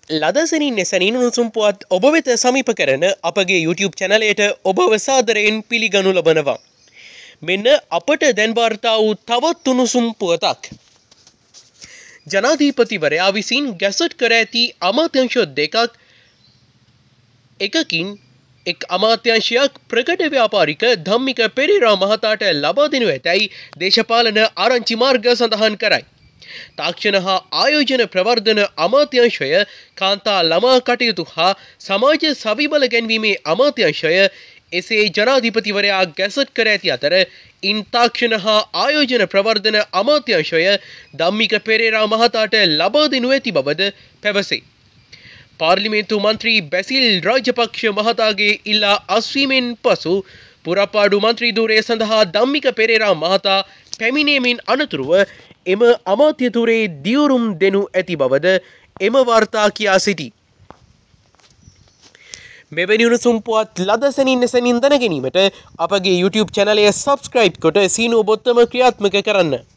ලදසනින් එසැනින් උණුසුම් පුවත් ඔබ වෙත සමීප කරන අපගේ YouTube චැනලයට ඔබව සාදරයෙන් පිළිගනු ලබනවා. මෙන්න අපට දැන් වාර්තා වූ තවත් උණුසුම් පුවතක්. ජනාධිපතිවරයා විසින් ගැසට් කර ඇති අමාත්‍යංශ දෙකක් එකකින් එක් අමාත්‍යංශයක් ප්‍රකට ව්‍යාපාරික ධම්මික පෙරේරා මහතාට ලබා දෙනු ඇතැයි දේශපාලන ආරංචි මාර්ග සඳහන් කරයි. තාක්ෂණ හා ආයෝජන ප්‍රවර්ධන අමාත්‍යංශය කාන්තා ළමා කටයුතු හා සමාජ සවිබල ගැන්වීමේ අමාත්‍යංශය එසේ ජනාධිපතිවරයා ගැසට් කර ඇති අතර ඉන් තාක්ෂණ හා ආයෝජන ප්‍රවර්ධන අමාත්‍යංශය ධම්මික පෙරේරා මහතාට ලබා දෙනු ඇති බවද පැවසේ. පාර්ලිමේන්තු මන්ත්‍රී බැසිල් රාජපක්ෂ මහතාගේ ඉල්ලා අස්වීමෙන් පසු පුරපාඩු මන්ත්‍රී ධූරය සඳහා ධම්මික පෙරේරා මහතා පැමිණීමෙන් අනතුරුව එම අමාත්‍යතුරේ දියුරුම් දෙනු ඇති බවද එම වාර්තා කියා සිටි. මෙවැනි උණුසුම් පුවත් ලදසනින් එසැනින් දැන ගැනීමට අපගේ YouTube චැනලය සබ්ස්ක්‍රයිබ් කොට සීනුව බොත්තම ක්‍රියාත්මක කරන්න.